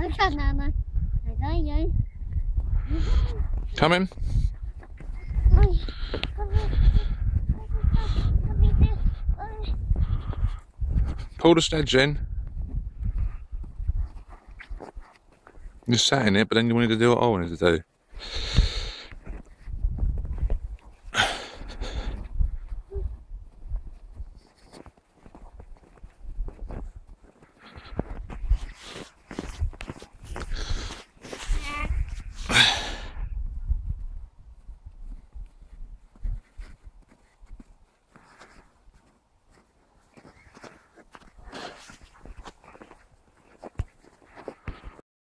Come in. Pull the sledge in. You sat in it, but then you wanted to do what I wanted to do.